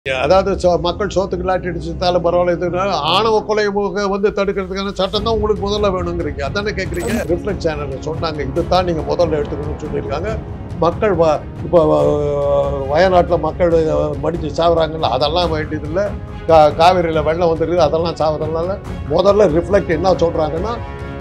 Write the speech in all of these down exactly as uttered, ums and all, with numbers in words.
அதாவது மக்கள் சோத்துக்கு லாட்டி அடிச்சுட்டாலும் பரவாயில்ல, இது ஆணவ கொலை வந்து தடுக்கிறதுக்கான சட்டம் தான் உங்களுக்கு முதல்ல வேணுங்கிறீங்க. அதானே கேட்குறீங்க. ரிஃப்ளெக்ட் சேனல் சொன்னாங்க, இது தான் நீங்கள் முதல்ல எடுத்துக்கணும்னு சொல்லியிருக்காங்க. மக்கள் இப்போ வயநாட்டில் மக்கள் மடித்து சாகுறாங்கல்ல, அதெல்லாம் வேண்டியதில்லை. கா காவிரியில் வெள்ளம் வந்துருக்குது, அதெல்லாம் சாவதனால முதல்ல ரிஃப்ளெக்ட் என்ன சொல்கிறாங்கன்னா,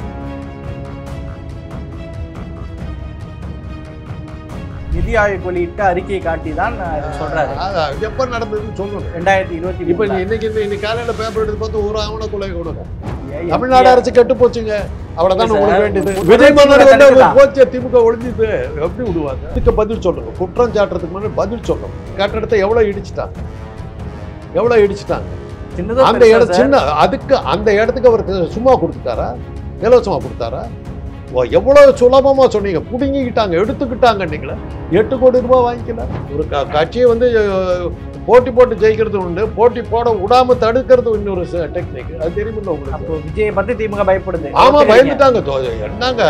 நிதி ஆயோக் வெளியிட்ட அறிக்கையை காட்டி தான் சொல்றாரு. எப்போ நடந்ததுன்னு சொல்லணும். ரெண்டாயிரத்தி இருபத்தி இப்போ இன்னைக்கு இன்னைக்கு காலையில் பேப்பர் எடுத்து பார்த்து ஒரு ஆவண கொலை கொடுக்கும். தமிழ்நாடு அரசு கெட்டு போச்சுங்க, அவ்வளவுதான் உங்களுக்கு வேண்டியது. விஜய் மன்னர் போச்சு, திமுக ஒழிஞ்சுது, எப்படி விடுவாங்க? இதுக்கு பதில் சொல்லுங்க. குற்றம் சாட்டுறதுக்கு முன்னாடி பதில் சொல்லணும். கட்டடத்தை எவ்வளவு இடிச்சுட்டாங்க, எவ்வளவு இடிச்சுட்டாங்க. அந்த இடம் சின்ன, அதுக்கு அந்த இடத்துக்கு அவருக்கு சும்மா கொடுத்துட்டாரா, இலவசமா கொடுத்தாரா? எவ்வளவு சுலபமா சொன்னீங்க. புடுங்கிக்கிட்டாங்க, எடுத்துக்கிட்டாங்க. நீங்களே எட்டு கோடி ரூபாய் வாங்கிக்கல. ஒரு கட்சியை வந்து போட்டி போட்டு ஜெயிக்கிறது உண்டு, போட்டி போட விடாம தடுக்கிறது இன்னொரு டெக்னிக். அது தெரியுமில்ல உங்களுக்கு. விஜயை பத்தி திமுக பயப்படுது. ஆமா, பயந்துட்டாங்க. என்னங்க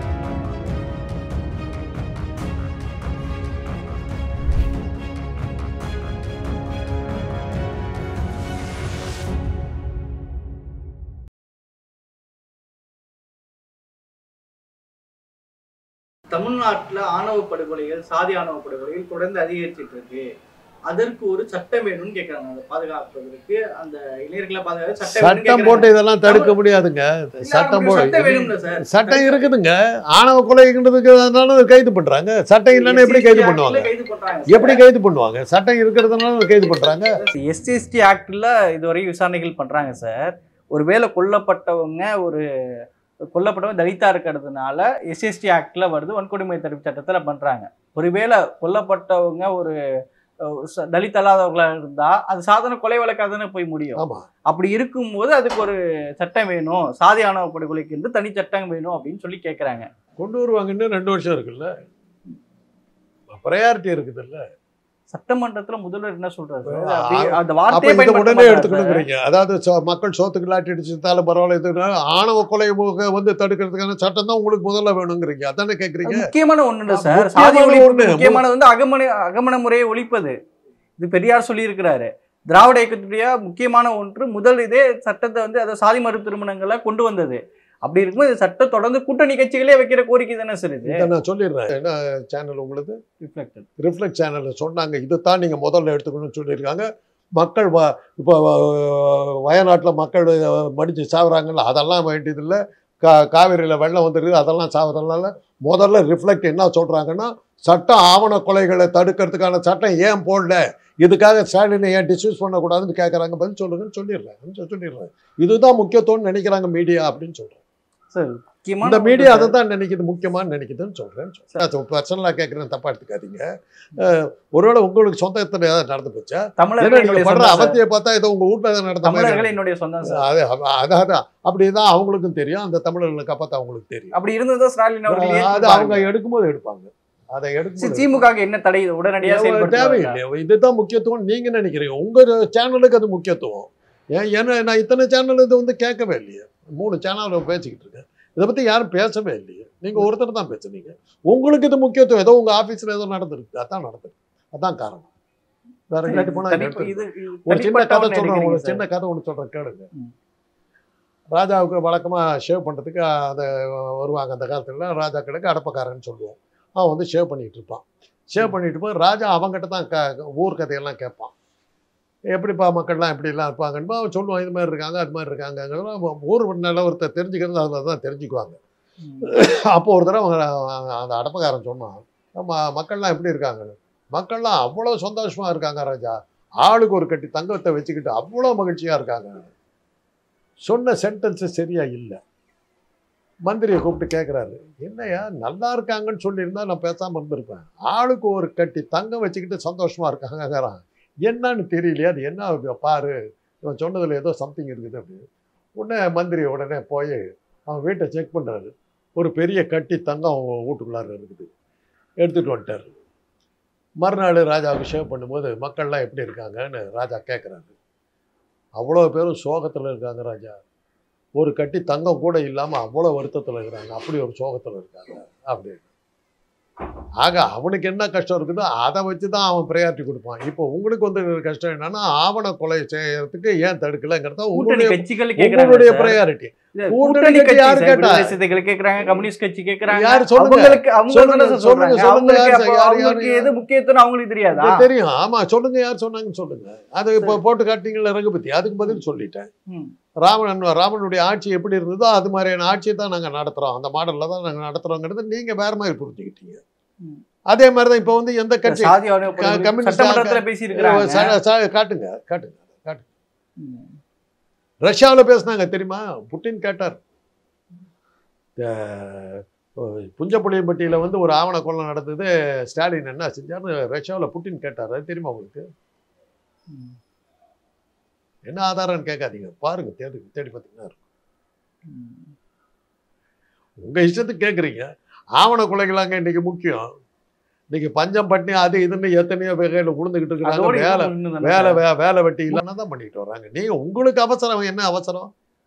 தமிழ்நாட்டில் ஆணவ படுகொலைகள், சாதி ஆணவ படுகொலைகள் தொடர்ந்து அதிகரிச்சுட்டு இருக்கு. அதற்கு ஒரு சட்டம் வேணும்னு கேட்கறாங்க. அதை பாதுகாப்பதற்கு, அந்த இளைஞர்களை பாதுகாக்க சட்டம் போட்டு இதெல்லாம் தடுக்க முடியாதுங்க. சட்டம் போட்டு சட்டம் இருக்குதுங்க. ஆணவ கொலைங்கிறதுக்கு அதனால கைது பண்றாங்க. சட்டம் இல்லைன்னா எப்படி கைது பண்ணுவாங்க? எப்படி கைது பண்ணுவாங்க? சட்டம் இருக்கிறதுனால கைது பண்றாங்க. எஸ்சிஎஸ்டி ஆக்ட்ல இதுவரை விசாரணைகள் பண்றாங்க சார். ஒருவேளை கொல்லப்பட்டவங்க ஒரு கொல்லப்பட்டவங்க தலித்தா இருக்கிறதுனால எஸ்சிஎஸ்டி ஆக்ட்ல வருது, வன்கொடுமை தடுப்பு சட்டத்தில் பண்றாங்க. ஒருவேளை கொல்லப்பட்டவங்க ஒரு தலித் அல்லாதவர்களா இருந்தா அது சாதாரண கொலை வழக்காக தானே போய் முடியும். அப்படி இருக்கும்போது அதுக்கு ஒரு சட்டம் வேணும், சாதி ஆணவ படுகொலைக்கு இருந்து தனி சட்டம் வேணும் அப்படின்னு சொல்லி கேட்கறாங்க. கொண்டு வருவாங்கன்னு ரெண்டு வருஷம் இருக்குல்ல, ப்ரையாரிட்டி இருக்குது இல்ல. சட்டமன்றத்துல முதல்வர் என்ன சொல்றாரு? உடனே எடுத்துக்கணுங்கிறீங்க. அதாவது மக்கள் சோத்துக்கு லாட்டி அடிச்சுட்டாலும் பரவாயில்ல, இது ஆணவ கொலை வந்து தடுக்கிறதுக்கான சட்டம் தான் உங்களுக்கு முதல்ல வேணுங்கிறீங்க. அதானே கேட்குறீங்க. முக்கியமான ஒண்ணு சார், சாதி ஒழிப்பு முக்கியமானது வந்து அகமன அகமன முறையை ஒழிப்பது. இது பெரியார் சொல்லி இருக்கிறாரு. திராவிட இயக்கத்துடைய முக்கியமான ஒன்று முதல் இதே சட்டத்தை வந்து அதை சாதி மறு திருமணங்களை கொண்டு வந்தது. அப்படி இருக்கும்போது சட்டம் தொடர்ந்து கூட்டணி கட்சிகளே வைக்கிற கோரிக்கை தானே சார் இது. நான் சொல்லிடுறேன். என்ன சேனல் உங்களுக்கு? ரிஃப்ளெக்ட் ரிஃப்ளெக்ட் சேனலில் சொன்னாங்க, இது தான் நீங்கள் முதல்ல எடுத்துக்கணும்னு சொல்லியிருக்காங்க. மக்கள் வ இப்போ வயநாட்டில் மக்கள் மடித்து சாகுறாங்கல்ல, அதெல்லாம் வேண்டியதில்லை. கா காவிரியில் வெள்ளம் வந்துருக்குது, அதெல்லாம் சாவதனால முதல்ல ரிஃப்ளெக்ட் என்ன சொல்கிறாங்கன்னா, சட்டம் ஆவண கொலைகளை தடுக்கிறதுக்கான சட்டம் ஏன் போடல, இதுக்காக ஸ்டாலினை ஏன் டிஸ்யூஸ் பண்ணக்கூடாதுன்னு கேட்குறாங்க. பதில் சொல்லுங்கன்னு சொல்லிடுறேன் சொல்லிடுறேன் இதுதான் முக்கியத்துவம்னு நினைக்கிறாங்க மீடியா அப்படின்னு சொல்கிறேன் சார். இந்த மீடியா அதை தான் நினைக்குது, முக்கியமானு நினைக்குதுன்னு சொல்கிறேன். பர்சனலாக கேட்குறேன், தப்பாக எடுத்துக்காதீங்க. ஒருவேளை உங்களுக்கு சொந்தத்தில் ஏதாவது நடந்து போச்சா? தமிழர்கள் படுற அவத்தியை பார்த்தா ஏதோ உங்கள் வீட்டில் ஏதாவது நடந்த என்னுடைய சொந்தம். அது அதாவது அப்படி தான் அவங்களுக்கும் தெரியும், அந்த தமிழர்களை காப்பாற்ற அவங்களுக்கு தெரியும். அப்படி இருந்ததுதான் ஸ்டாலின் அது அவங்க எடுக்கும்போது எடுப்பாங்க. அதை எடுத்து திமுக என்ன தடை உடனடியாக தேவையில்லை. இதுதான் முக்கியத்துவம் நீங்க நினைக்கிறீங்க. உங்க சேனலுக்கு அது முக்கியத்துவம். ஏன் ஏன்னா நான் இத்தனை சேனல் இது வந்து கேட்கவே இல்லையே. மூணு சேனல் பேசிக்கிட்டு இருக்கேன், இதை பத்தி யாரும் பேசவே இல்லையே. நீங்க ஒருத்தர் தான் பேசுனீங்க. உங்களுக்கு இது முக்கியத்துவம். ஏதோ உங்க ஆபீஸ்ல ஏதோ நடந்திருக்கு, அதான் நடந்திருக்கு, அதான் காரணம். வேற எங்கிட்ட போனா ஒரு சின்ன கதை சொல்றேன், ஒரு சின்ன கதை ஒன்று சொல்றேன் கேளுங்க. ராஜாவுக்கு வழக்கமா ஷேவ் பண்றதுக்கு அதை வருவாங்க. அந்த காலத்துல ராஜா கிடக்கு அடப்பக்காரன்னு சொல்லுவோம். அவன் வந்து ஷேவ் பண்ணிகிட்டு இருப்பான். ஷேவ் பண்ணிட்டு போய் ராஜா அவங்ககிட்ட தான் க ஊர் கதையெல்லாம் கேட்பான். எப்படிப்பா மக்கள்லாம் எப்படிலாம் இருப்பாங்கன்னு அவன் சொல்லுவான். இது மாதிரி இருக்காங்க, அது மாதிரி இருக்காங்க. ஊர் நிலவரத்தை தெரிஞ்சுக்கிறது அதில் தான் தெரிஞ்சுக்குவாங்க. அப்போ ஒரு தடவை அவங்க அந்த அடப்பக்காரன் சொன்னான், நம்ம மக்கள்லாம் எப்படி இருக்காங்கன்னு. மக்கள்லாம் அவ்வளோ சந்தோஷமாக இருக்காங்க ராஜா, ஆளுக்கு ஒரு கட்டி தங்கத்தை வச்சுக்கிட்டு அவ்வளோ மகிழ்ச்சியாக இருக்காங்க. சொன்ன சென்டென்ஸு சரியா இல்லை. மந்திரியை கூப்பிட்டு கேட்குறாரு, என்னையா நல்லா இருக்காங்கன்னு சொல்லியிருந்தா நான் பேசாமல் இருந்திருப்பேன். ஆளுக்கு ஒரு கட்டி தங்கம் வச்சுக்கிட்டு சந்தோஷமாக இருக்காங்கிறான். என்னன்னு தெரியலையா, அது என்ன பாரு, இவன் சொன்னதில் ஏதோ சம்திங் இருக்குது அப்படின்னு. உடனே மந்திரி உடனே போய் அவன் வீட்டை செக் பண்ணுறாரு. ஒரு பெரிய கட்டி தங்கம் அவன் வீட்டுக்குள்ளார இருக்குது, எடுத்துகிட்டு வந்துட்டார். மறுநாள் ராஜாவுக்கு ஷேவ் பண்ணும்போது மக்கள்லாம் எப்படி இருக்காங்கன்னு ராஜா கேட்குறாரு. அவ்வளோ பேரும் சோகத்தில் இருக்காங்க ராஜா, ஒரு கட்டி தங்கம் கூட இல்லாமல் அவ்வளோ வருத்தத்தில் இருக்கிறாங்க, அப்படி ஒரு சோகத்தில் இருக்காங்க அப்படின்னு. ஆக அவனுக்கு என்ன கஷ்டம் இருக்குதோ அதை வச்சு தான் அவன் ப்ரையாரிட்டி கொடுப்பான். இப்போ உங்களுக்கு வந்து கஷ்டம் என்னன்னா ஆவண கொலை செய்யறதுக்கு ஏன் தடுக்கலைங்கிறத கூட்டணி உங்களுடைய கட்சிகள் கேக்குறாங்க உங்களுடைய சார். ப்ரையாரிட்டி. இல்ல, கூட்டணி கூட்டணி கட்சி கட்சி யாரு சார், கேட்டா? விடுதலை சிறுத்தைகள் கேக்குறாங்க, கம்யூனிஸ்ட் கட்சி கேக்குறாங்க. யாரு சொல்லுங்க அவங்களுக்கு அவங்க சொல்லுங்க தானே சொல்லுங்க சொல்றாங்க. சொல்லுங்க அவங்களுக்கு யார் அப்போ யார் அவங்களுக்கு யார் எது முக்கியத்துவம் அவங்களுக்கு தெரியாதா? இது தெரியும். ஆமா சொல்லுங்க யார் சொன்னாங்கன்னு சொல்லுங்க. அது இப்போ போட்டு காட்டிங்களா ரகுபதி, அதுக்கு பதில் சொல்லிட்டேன். ம். ராமன் ராமனுடைய ஆட்சி எப்படி இருந்ததோ அது மாதிரியான ஆட்சியை தான் நாங்கள் நடத்துகிறோம், அந்த மாடலில் தான் நாங்கள் நடத்துகிறோங்கிறது நீங்கள் வேறு மாதிரி புரிஞ்சுக்கிட்டீங்க. ம். அதே மாதிரி தான் இப்போ வந்து எந்த கட்சி சாதி ஆணையம் கம்யூனிஸ்ட் சட்டமன்றத்துல பேசியிருக்கிறாங்க. காட்டுங்க காட்டுங்க காட்டுங்க. ம். ரஷ்யாவில் பேசுனாங்க தெரியுமா? புட்டின் கேட்டார். புஞ்சப்புளியம்பட்டியில் வந்து ஒரு ஆவண கொலை நடந்தது, ஸ்டாலின் என்ன செஞ்சார்னு ரஷ்யாவில் புட்டின் கேட்டார். அது தெரியுமா உங்களுக்கு? ம். என்ன ஆதாரம்னு கேட்காதீங்க, பாருங்க, தேடி தேடி பார்த்தீங்கன்னா இருக்கும். ம். உங்க இஷ்டத்துக்கு கேட்குறீங்க. ஆவண கொலைகளாங்க இன்னைக்கு முக்கியம். இன்னைக்கு பஞ்சம் பட்டினி அது இதுன்னு எத்தனையோ வகையில் உழுந்துகிட்டு இருக்கிறாங்க. அதோட வேலை இன்னும் தானே வேலை சார். வே வேலை வெட்டி இல்லைன்னா தான் பண்ணிட்டு வர்றாங்க. நீங்க உங்களுக்கு அவசரம் என்ன அவசரம்?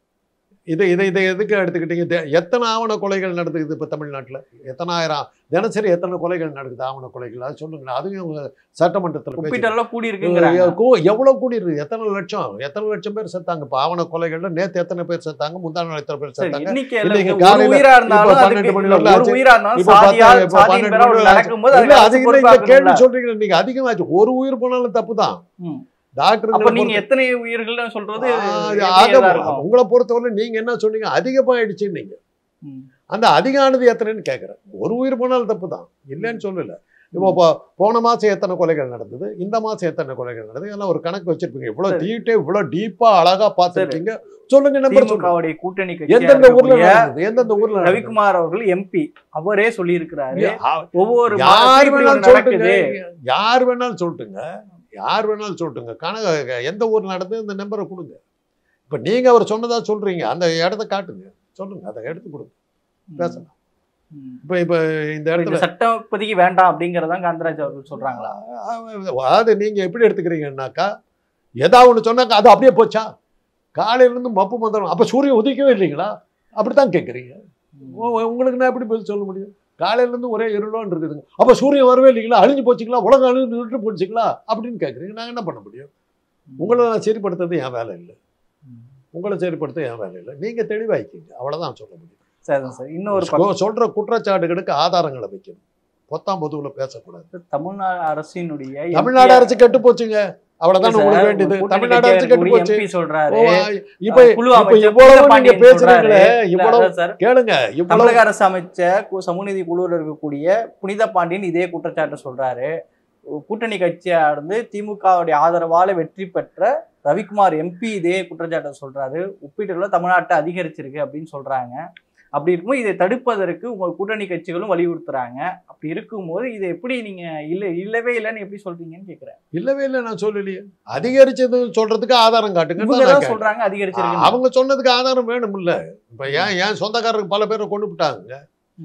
இதை இதை இதை எதுக்கு எடுத்துக்கிட்டீங்க? தே- எத்தனை ஆவண கொலைகள் நடந்துக்குது இப்போ தமிழ்நாட்டில்? எத்தனாயிரம் தினசரி எத்தனை கொலைகள் நடக்குது ஆவண கொலைகள்? அது சொல்லுங்களேன். அதுவும் உங்க சட்டமன்றத்தில் பேசி ஒப்பீட்டெல்லாம் கூடி இருக்குங்கிறாங்க. எவ்வளவு கூடி இருக்கு? எத்தனை லட்சம் எத்தனை லட்சம் பேர் செத்தாங்க இப்போ ஆவண கொலைகள்ல? நேத்து எத்தனை பேர் செத்தாங்க? முந்தா நாள் எத்தனை பேர் சார், செத்தாங்க? இன்னைக்கு இன்னைக்கு எல்லாம் ஒரு காலையில உயிரா இருந்தாலும் இப்போ பன்னெண்டு அதுக்கு மணி இல்ல, வரல ஒரு ஆச்சு. உயிரா இருந்தாலும் இப்போ சாதியா பத்து- இப்போ சாதியின் பன்னெண்டு பேரா மணி ஒரு வரல. நடக்கும்போது இல்ல, அதுக்கு அது அரசு இல்ல, இந்த பொறுப்பாக்கணும்ல. கேள்வி சொல்றீங்க நீங்க அதிகமாச்சு. ஒரு உயிர் போனாலும் தப்பு தான். ம். டாக்டர் அப்ப நீங்க எத்தனை உயிர்கள்னு சொல்றது ஆக எப்படியா இருக்கும்? உங்களை பொறுத்தவரை நீங்க என்ன சொன்னீங்க? அதிகமாயிடுச்சு நீங்க. ம். அந்த அதிகமானது எத்தனைன்னு கேட்குறேன். ஒரு உயிர் போனாலும் தப்பு தான், இல்லைன்னு சொல்லல. இப்போ போ- போன மாசம் எத்தனை கொலைகள் நடந்தது, இந்த மாசம் எத்தனை கொலைகள் நடந்தது, எல்லாம் ஒரு கணக்கு வச்சிருப்பீங்க. இவ்வளவு டீட்டே இவ்வளவு டீப்பா அழகா பார்த்துருக்கீங்க. சொல்லுங்க, நம்பர் சொல்லுங்க. திமுகவுடைய கூட்டணி கட்சியா எந்தெந்த ஊர்ல இருக்கக்கூடிய நடந்தது? எந்தெந்த ஊர்ல நடந்தது? ரவிக்குமார் அவர்கள் எம்பி அவரே சொல்லி இருக்கிறாரு. யா- ஒவ்வொரு யார் மாதத்துக்கும் இப்படி வேணாலும் ஒண்ணு சொல்லட்டுங்க, நடக்குது. யார் வேணாலும் சொல்லட்டுங்க, யார் வேணாலும் சொல்லட்டுங்க. கணக்கு எந்த ஊர்ல நடந்தது இந்த நம்பரை கொடுங்க. இப்ப நீங்க அவர் சொன்னதா சொல்றீங்க, அந்த இடத்த காட்டுங்க, சொல்லுங்க, அதை எடுத்து கொடுங்க, பேசலாம். ம். இப்ப இப்ப இந்த இந்த இடத்துல சட்டம் இப்போதைக்கு வேண்டாம் அப்படிங்கறதான் காந்தராஜ் அவர்கள் சொல்றாங்களா? அதாவது நீங்க எப்படி எடுத்துக்கிறீங்கன்னாக்கா, ஏதாவது ஒண்ணு சொன்னாக்கா அது அப்படியே போச்சா? காலையில இருந்து மப்பு மந்திரம், அப்ப சூரியன் உதிக்கவே இல்லைங்களா? அப்படித்தான் கேட்குறீங்க. உங்களுக்கு நான் எப்படி பதில் சொல்ல முடியும்? காலையில இருந்து ஒரே இருளோன்னு இருக்குதுங்க, அப்ப சூரியன் வரவே இல்லைங்களா? அழிஞ்சு போச்சுங்களா? உலகம் அழிஞ்சு விட்டு போச்சுங்களா அப்படின்னு கேட்குறீங்க. நாங்க என்ன பண்ண முடியும்? உங்களை நான் சரிப்படுத்துறது என் வேலை இல்லை, உங்களை சரிப்படுத்த என் வேலை இல்லை. நீங்க தெளிவாய்க்கிங்க, அவ்வளவுதான் சொல்ல முடியும். சரி சார், இன்னொரு சொ- சொல்ற குற்றச்சாட்டுகளுக்கு ஆதாரங்களை வைக்கணும், பொத்தாம் பொதுவுல பேசக்கூடாது. தமிழ்நாடு அரசினுடைய தமிழ்நாடு அரசு கெட்டு போச்சுங்க, அவ்வளவுதான் உங்களுக்கு வேண்டியது. தமிழ்நாடு அரசு கெட்டு போச்சு. எம்பி சொல்றாரு, ஓ, இப்ப குழு இப்ப அமைச்சர் இவ்வளவு நீங்க பாண்டியன் பேசுறீங்களே, சொல்றாரு. இவ்வளவு இல்ல, சார், கேளுங்க, இவ்வளவு தமிழக அரசு அமைச்ச கு- சமூகநீதி குழுவில் இருக்கக்கூடிய புனித பாண்டியன் இதே குற்றச்சாட்டை சொல்றாரு. கூட்டணி கட்சியா இருந்து திமுகவுடைய ஆதரவால வெற்றி பெற்ற ரவிக்குமார் எம்பி இதே குற்றச்சாட்டை சொல்றாரு. ஒப்பீட்டுல தமிழ்நாட்டை அதிகரிச்சிருக்கு அப்படின்னு சொல்றாங்க. அப்படி இருக்கும்போது இதை தடுப்பதற்கு உங்க கூட்டணி கட்சிகளும் வலியுறுத்துறாங்க. அப்படி இருக்கும்போது இதை எப்படி நீங்க இல்ல இல்லவே இல்லைன்னு எப்படி சொல்றீங்கன்னு கேக்குறேன். இல்லவே இல்லை, நான் சொல்லலையே. அதிகரிச்சது சொல்றதுக்கு ஆதாரம் காட்டுங்க. இவங்க தான் சொல்றாங்க அதிகரிச்சிருக்கு. அவங்க சொன்னதுக்கு ஆதாரம் வேணும் இல்ல? இப்ப ஏன் ஏன் சொந்தக்காரருக்கு பல பேரை கொண்டு விட்டாங்க,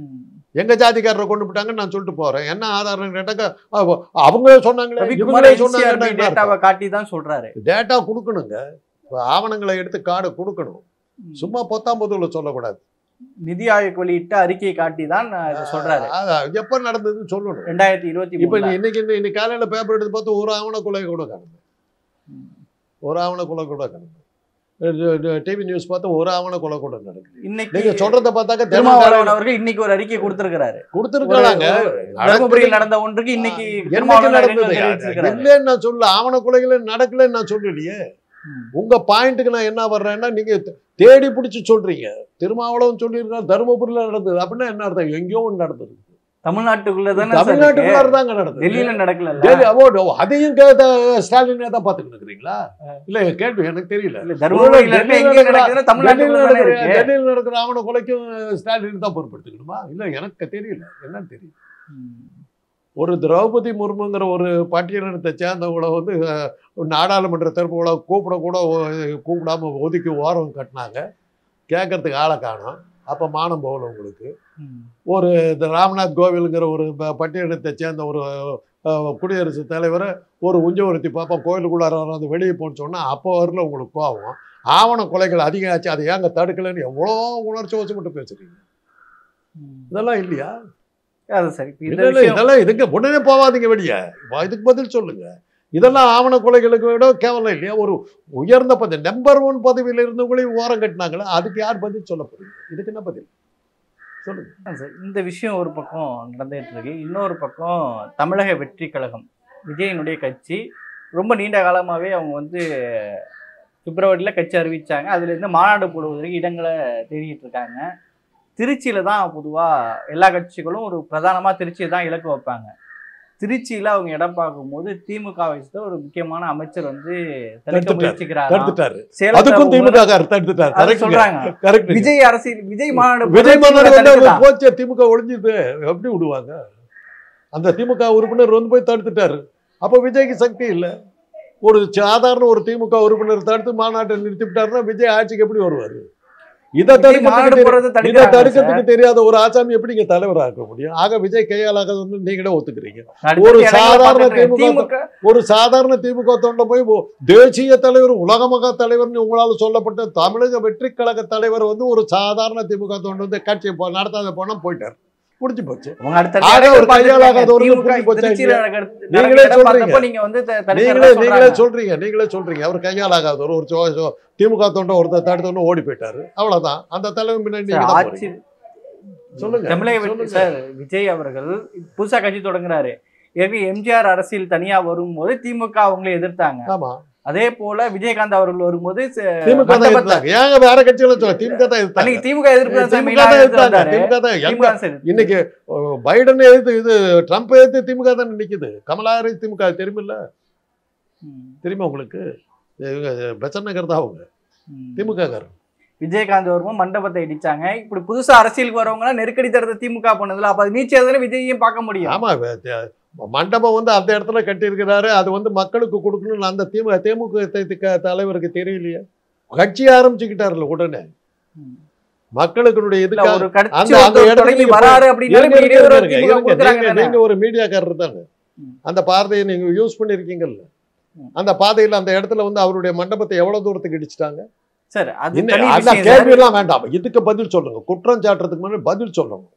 எங்க ஜாதிக்காரரை கொண்டு விட்டாங்கன்னு நான் சொல்லிட்டு போறேன். என்ன ஆதாரம் கேட்டாக்கா, அவ- அவங்க சொன்னாங்களே, இவங்களே சொன்னாங்க. டேட்டாவை காட்டி தான் சொல்றாரு. டேட்டா கொடுக்கணுங்க, இப்ப ஆவணங்களை எடுத்து கார்டு கொடுக்கணும். சும்மா பொத்தாம் பொதுவில் சொல்லக்கூடாது. நிதி ஆயோக் வெளியிட்ட அறிக்கையை காட்டி தான் இதை சொல்றாரு. அஹ் எப்ப நடந்ததுன்னு சொல்லணும். ரெண்டாயிரத்தி இருபத்தி இப்ப மூணு இன்னைக்கு இன்னைக்கு காலையில பேப்பர் எடுத்து பார்த்து ஒரு ஆவண கொலை கூட காணுது, ஒரு ஆவண கொலை கூட காணுது. டிவி நியூஸ் பார்த்து ஒரு ஆவண கொலை கூட நடக்குது. இன்னைக்கு நீங்க சொல்றத பார்த்தாக்க திருமாவளவன் அவர்கள் இன்னைக்கு ஒரு அறிக்கை கொடுத்திருக்கிறாரு. கொடுத்துருக்காங்க. தருமபுரியில் நடந்த ஒன்றுக்கு இன்னைக்கு என்னைக்கு திருமாவளவன் நடந்தது? தெரிவிச்சிருக்கிறாரு. இல்லைன்னு நான் சொல்ல, ஆவண கொலைகளை நடக்கலன்னு நான் சொல்லலையே. உங்க பாயிண்ட்டுக்கு நான் என்ன வர்றேன்னா, நீங்க தேடி பிடிச்சி சொல்றீங்க. திருமாவளவன் சொல்லியிருக்கா தருமபுரியில நடந்தது அப்படின்னா என்ன அர்த்தம்? எங்கேயோ ஒன்று நடந்தது, தமிழ்நாட்டுக்குள்ளதானே தமிழ்நாட்டுக்குள்ளார தாங்க நடந்தது. டெல்லியில நடக்கல. டெல்லி அவார்டு அதையும் கேட்ட ஸ்டாலினே தான் பாத்துக்கிட்டு இருக்கிறீங்களா? இல்ல கேள்வி எனக்கு தெரியல. தருமபுரியில இருக்க எங்க நடக்குதுன்னா தமிழ்நாட்டுக்குள்ள தானே இருக்கு. டெல்லியில் நடக்கிற ஆவண கொலைக்கும் ஸ்டாலின் தான் பொறுப்பெடுத்துக்கணுமா? இல்ல எனக்கு தெரியல, என்னன்னு தெரியல. ஒரு திரௌபதி முர்முங்கிற ஒரு பட்டியலினத்தை சேர்ந்தவங்களை வந்து அஹ், நாடாளுமன்ற தெருப்புகளை கூப்பிட கூட ஒ- கூப்பிடாம ஒதுக்கி ஓரம் கட்டினாங்க. கேட்கறதுக்கு ஆளை காணோம். அப்போ மானம் போகல உங்களுக்கு. ஒரு இந்த ராம்நாத் கோவிலுங்கிற ஒரு ப- பட்டியலினத்தை சேர்ந்த ஒரு அஹ், குடியரசுத் தலைவரை ஒரு உஞ்சவருத்தி பார்ப்போம் கோயிலுக்குள்ளார வராது வெளியே போன்னு சொன்னால் அப்போ வரல உங்களுக்கு கோவம். ஆவண கொலைகள் அதிகம் ஆச்சு, அதை ஏங்க தடுக்கலைன்னு எவ்வளோ உணர்ச்சி வசப்பட்டு பேசுறீங்க. இதெல்லாம் இல்லையா? அது சரி. இப்ப இந்த இல்ல இல்ல விஷயம் இதெல்லாம் இதுக்கு உடனே போவாதீங்க வெளியே. வா- இதுக்கு பதில் சொல்லுங்க. இதெல்லாம் ஆவண கொலைகளுக்கு விட கேவலம் இல்லையா? ஒரு உயர்ந்த பதவி நம்பர் ஒன் பதவியில் இருந்தவங்களையும் ஓரம் கட்டினாங்களா? அதுக்கு யார் பதில் சொல்ல போறீங்க? இதுக்கு என்ன பதில் சொல்லுங்க. ஆ சார், இந்த விஷயம் ஒரு பக்கம் நடந்துட்டு இருக்கு. இன்னொரு பக்கம் தமிழக வெற்றி கழகம் விஜயனுடைய கட்சி ரொம்ப நீண்ட காலமாகவே அவங்க வந்து பிப்ரவரியில் கட்சி அறிவிச்சாங்க. அதுலேருந்து மாநாடு போடுவதற்கு இடங்களை தேடிட்டு இருக்காங்க. திருச்சியில் தான் பொதுவாக எல்லா கட்சிகளும் ஒரு பிரதானமாக திருச்சியை தான் இலக்கு வைப்பாங்க. திருச்சியில் அவங்க இடம் பார்க்கும்போது திமுக வயசுல ஒரு முக்கியமான அமைச்சர் வந்து தடுக்க தடுத்துட்டாரு. முயற்சிக்கிறாங்க. தடுத்துட்டாரு. சேலத்துல அதுக்கும் போகும்போது திமுக காரர் தடுத்துட்டாரு. அது கரெக்ட் சொல்றாங்க. கரெக்ட். விஜய் அரசியல் விஜய் மாநாடு விஜய் போடுறது மாநாடு வந்து தடுக்குதா? போச்சு, திமுக ஒழிஞ்சுது. எப்படி விடுவாங்க? அந்த திமுக உறுப்பினர் வந்து போய் தடுத்துட்டாரு. அப்போ விஜய்க்கு சக்தி இல்லை. ஒரு சாதாரண ஒரு திமுக உறுப்பினர் தடுத்து மாநாட்டை நிறுத்திவிட்டாருன்னா விஜய் ஆட்சிக்கு எப்படி வருவாரு? இதை விஜய் மாநாடு தடுக்கிறதுக்கு போடுறது இதை தடுக்கிறாங்க சார். தடுக்கிறதுக்கு தெரியாத ஒரு ஆசாமி எப்படி இங்க தலைவராக்க முடியும்? ஆக விஜய் கையாளாக நீங்களே ஒத்துக்கிறீங்க. அடுத்த ஒரு இடங்களை சாதாரண பார்த்துட்டு திமுக திமுக ஒரு சாதாரண திமுக தொண்டை போய் ஓ- தேசிய தலைவர் உலகமக தலைவர்னு உங்களால் சொல்லப்பட்ட தமிழக வெற்றி கழக தலைவர் வந்து ஒரு சாதாரண திமுக தொண்டு வந்து கட்சியை போ- நடத்தாத போனா போயிட்டார். முடிஞ்சு போச்சு. அவங்க அடுத்த ஆக இடங்களை ஒரு பார்த்துட்டு கையாளாகாத ஒரு திமுக புரிஞ்சு போச்சா திருச்சியில இல்லையா? நடக்கிற- நீங்களே நடக்கிற இடம் சொல்றீங்க. பார்த்தப்ப நீங்க வந்து த- நீங்களே தடுக்கிறதா நீங்களே சொல்றாங்க. சொல்றீங்க நீங்களே சொல்றீங்க அவர் கையாளாகாத ஒரு ஒரு சோ- சோ- திமுக தொண்டை ஒருத்தர் தடுத்தோன்னு ஓடி போயிட்டாரு. அவ்வளவுதான். அந்த தலைவர் முன்னாடி நீங்க சார், தான் ஆட்சி போறீங்க. சொல்லுங்க தமிழக வெற்றி சொல்லுங்க. சார் விஜய் அவர்கள் புதுசா கட்சி தொடங்குறாரு. ஏற்கனவே எம்ஜிஆர் அரசியல் தனியா வரும்போது திமுக அவங்களை எதிர்த்தாங்க. ஆமா அதே போல விஜயகாந்த் அவர்கள் வரும்போது ச- திமுக தான் மண்டபத்தை- இருந்தாங்க. ஏங்க வேற கட்சிகளை சொல்ல திமுக தான் இருந்தாங்க. அன்னைக்கு திமுக எதிர்ப்பு தான் சார் திமுக மெயினா தான் எதிர்த்து இருந்தாங்க. வந்தாரு. திமுக தான் திமுக எங்க தான் சார் எதிர்த்து. இன்னைக்கு அஹ், பைடன் எதிர்த்து இது ட்ரம்ப் எதிர்த்து திமுக தான் நிக்குது. கமலா ஹாரிஸ் திமுக தெரியுமில்ல? ம், தெரியுமா உங்களுக்கு? இவங்க பெசன்ட் நகர் தான் அவங்க ம். திமுக காரர். விஜயகாந்த் வரும்போது மண்டபத்தை இடிச்சாங்க. இப்படி புதுசா அரசியலுக்கு வரவங்க நெருக்கடி தரத்தை திமுக பண்ணதுல அப்ப அது நீச்சல் விஜயையும் பார்க்க முடியும். ஆமா வே- தே- மண்டபம் வந்து அந்த இடத்துல கட்டியிருக்கிறாரு. அது வந்து மக்களுக்கு கொடுக்கணும்னு அந்த திமுக தேமுக த- த- தலைவருக்கு தெரியலையே. கட்சி ஆரம்பிச்சுக்கிட்டாருல உடனே ம். மக்களுக்குடைய இல்ல, இதுக்காக ஒரு கட்சி அந்த அந்த ஒருத்தர் இடத்துக்கு தொடங்கி நீங்க வராரு அப்படின்னா இருங்க, இப்ப இருங்க, இடையூறு இருங்க, திமுக இருங்க. கொடுக்குறாங்க நீங்க- தானே? நீங்க ஒரு மீடியாக்காரர் தானே. ம். அந்த பாதையை நீங்க யூஸ் பண்ணிருக்கீங்கல்ல. ம். அந்த பாதையில அந்த இடத்துல வந்து அவருடைய மண்டபத்தை எவ்வளவு தூரத்துக்கு இடிச்சிட்டாங்க? சார் அது இன்னும் தனி அந்த விஷயம் சார். கேள்வி எல்லாம் வேண்டாம். இதுக்கு பதில் சொல்லுங்க. குற்றம் சாட்டுறதுக்கு முன்னாடி பதில் சொல்லணும்.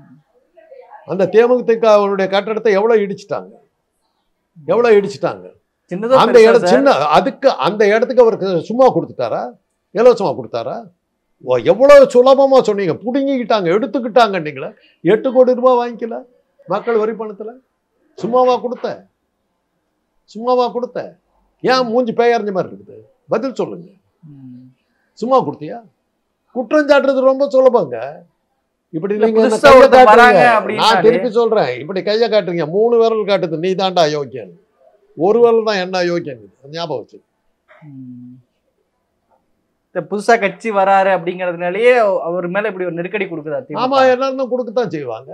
அந்த தேமுதிக அவருடைய கட்டடத்தை எவ்வளவு இடிச்சிட்டாங்க? எவ்வளவு இடிச்சிட்டாங்க? சின்னதோ அந்த பெருசா இடம் சார்? சின்ன அதுக்கு அந்த இடத்துக்கு அவருக்கு சும்மா கொடுத்துட்டாரா? இலவசமா கொடுத்தாரா? ஓ, எவ்வளவு சுலபமா சொன்னீங்க. புடுங்கிக்கிட்டாங்க, எடுத்துக்கிட்டாங்க. நீங்களே எட்டு கோடி ரூபாய் வாங்கிக்கல மக்கள் வரி பணத்துல. சும்மாவா கொடுத்த? சும்மாவா கொடுத்த? ஏன் மூஞ்சி பேயறிஞ்ச மாதிரி இருக்குது? பதில் சொல்லுங்க. ம். சும்மா கொடுத்தியா? குற்றம் சாட்டுறது ரொம்ப சுலபங்க. இப்படி இல்ல, நீங்க என்ன புதுசா கையை ஒருத்தர் வராங்க காட்டுறீங்க. அப்படின்னாலே- நான் திருப்பி சொல்றேன். இப்படி கையை காட்டுறீங்க. மூணு விரல் காட்டுது நீ தாண்டா யோக்கியன். ஒரு விரல் தான் என்ன யோக்கியன். ஞாபகம் வச்சு. ம். இந்த புதுசா கட்சி வராரு அப்படிங்கறதுனாலயே அவர் மேல இப்படி ஒரு நெருக்கடி கொடுக்குதா திமுக? ஆமா எல்லாரும் கொடுக்கத்தான் செய்வாங்க.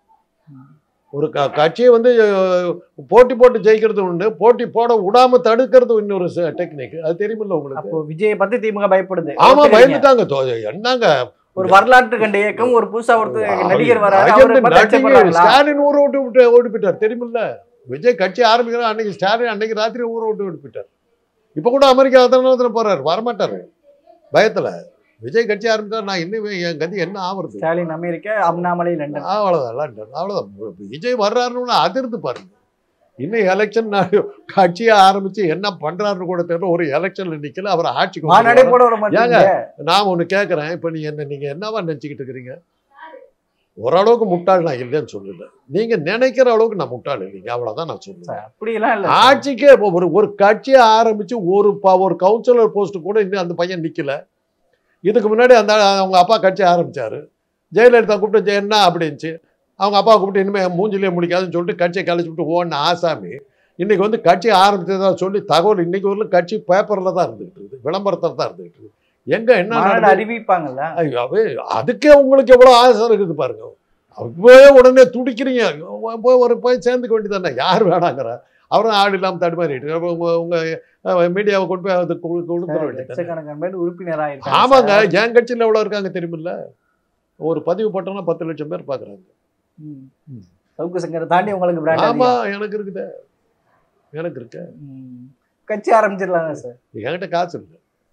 ஒரு க- கட்சியை வந்து அஹ், போட்டி போட்டு ஜெயிக்கிறது உண்டு. போட்டி போட விடாம தடுக்கிறது இன்னொரு டெக்னிக். அது தெரியுமில்ல உங்களுக்கு? அப்போ விஜயை பார்த்து திமுக பயப்படுது. ஆமா ஒத்துக்கிறீங்க. பயந்துட்டாங்க. தோ- என்னங்க ஒரு வரலாற்று கண்ட இயக்கம் ஒரு புதுசா ஒருத்தர் நடிகர் வராரு ஐயன் அவரை பார்த்து நடிகர் அச்சப்படுறாங்களா? ஸ்டாலின் ஊரை விட்டு விட்டு ஓடி போயிட்டார். தெரியுமில்ல? விஜய் கட்சி ஆரம்பிக்கிற அன்னைக்கு ஸ்டாலின் அன்னைக்கு ராத்திரி ஊரை விட்டு ஓடி போயிட்டார். இப்ப கூட அமெரிக்கா அதனால போறாரு. வரமாட்டாரு பயத்துல. விஜய் கட்சி ஆரம்பிச்சா நான் இன்னும் என் கதி என்ன ஆவறது? Stalin America, Annamalai London. அவ்வளவுதான் லண்டன். அவ்வளவுதான். விஜய் வர்றாருன்னு அதிர்ந்து பாருங்க. இன்னும் எலெக்ஷன் கட்சியை ஆரம்பிச்சு என்ன பண்றாருன்னு கூட தெரியல. ஒரு எலெக்ஷன்ல நிக்கல. அவர் ஆட்சிக்கு மாநாடே வந்துருவாரா? போட விட மாட்டீங்க. நான் ஒண்ணு கேட்கறேன். இப்ப நீ என்ன நீங்க என்னவா நினைச்சுக்கிட்டு இருக்கிறீங்க? ஓரளவுக்கு முட்டாள் நான் இல்லைன்னு சொல்லல. நீங்க நினைக்கிற அளவுக்கு நான் முட்டாள் இல்லைங்க. அவ்வளவுதான் நான் சொல்லுவேன். அப்படியெல்லாம் இல்ல. ஆட்சிக்கே இப்போ ஒரு ஒரு கட்சியை ஆரம்பிச்சு ஒரு ப- ஒரு கவுன்சிலர் போஸ்ட் கூட இன்னும் அந்த பையன் நிக்கல. இதுக்கு முன்னாடி அந்த அவங்க அப்பா கட்சி ஆரம்பிச்சாரு. ஜெயலலிதா கூப்பிட்டு ஜெய என்ன அப்படின்ச்சு. அவங்க அப்பா கூப்பிட்டு இனிமே மூஞ்சிலே முடிக்காதுன்னு சொல்லிட்டு கட்சியை கழிச்சு விட்டு ஓடின ஆசாமி இன்னைக்கு வந்து கட்சி ஆரம்பிச்சதா சொல்லி தகவல் இன்னைக்கு ஒரு கட்சி பேப்பர்ல தான் இருந்துகிட்டு இருக்குது. விளம்பரத்தில் தான் இருந்துகிட்டு இருக்குது. எங்க என்ன மாநாடு நடந்தது? அறிவிப்பாங்கல்ல. ஐயோ, அது- அதுக்கே உங்களுக்கு எவ்வளவு ஆசை இருக்குது பாருங்க. அப்பவே உடனே துடிக்கிறீங்க. போய் ஒரு போய் சேர்ந்துக்க வேண்டியதானே. யார் வேணாங்கிற அவரும் ஆடு இல்லாமல் தடுமாறிட்டு அப்ப உங்க உங்க அஹ், மீடியாவை கொண்டு போய் அது கொடு- கொடுத்துட வேண்டியது. லட்சக்கணக்கான பேர் உறுப்பினராக ஆமாங்க. என் கட்சியில் எவ்வளவு இருக்காங்க தெரியுமில்ல? ஒரு பதிவு போட்டோம்னா பத்து லட்சம் பேர் பாக்குறாங்க. சவுக்கு சங்கரை தாண்டி உங்களுக்கு brand ஆமா அதிகம். எனக்கு இருக்குது. எனக்கு இருக்கு. ம். கட்சி ஆரம்பிச்சிடலாங்க சார். என்கிட்ட காசு இல்லை.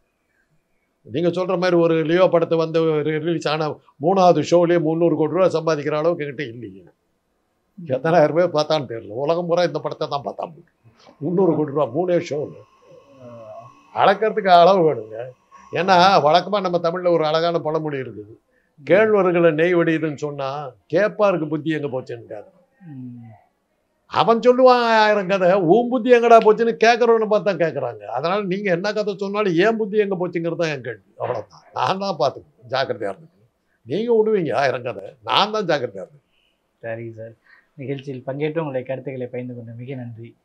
நீங்க சொல்ற மாதிரி ஒரு லியோ படத்தை வந்து ரிலீஸ் ஆன மூணாவது ஷோலயே முந்நூறு கோடி ரூபாய் சம்பாதிக்கிற அளவுக்கு என்கிட்ட இல்லையே. எத்தனாயிரம் பேர் பார்த்தான்னு தெரியல. உலகம் பூரா இந்த படத்தை தான் பார்த்தா முந்நூறு கோடி ரூபா மூணே ஷோ. அளக்கிறதுக்கு அளவு வேணுங்க. ஏன்னா வழக்கமாக நம்ம தமிழில் ஒரு அழகான பழமொழி இருக்குது, கேழ்வரகுல நெய் வடியுதுன்னு சொன்னால் கேப்பாருக்கு புத்தி எங்கே போச்சுன்னு. அவன் சொல்லுவான் ஆயிரம் கதை, உன் புத்தி எங்கடா போச்சுன்னு கேட்குறவனை பார்த்து தான் கேட்குறாங்க. அதனால் நீங்கள் என்ன கதை சொன்னாலும் ஏன் புத்தி எங்கே போச்சுங்கிறது தான் என் கேள்வி. அவ்வளோதான். நான் தான் பார்த்துக்கணும், ஜாக்கிரதையாக இருந்துக்கணும். நீங்கள் விடுவீங்க ஆயிரம் கதை, நான் தான் ஜாக்கிரதையாக இருந்தேன். சரி சார், நிகழ்ச்சியில் பங்கேற்று உங்களுடைய கருத்துக்களை பகிர்ந்து கொண்டு மிக நன்றி.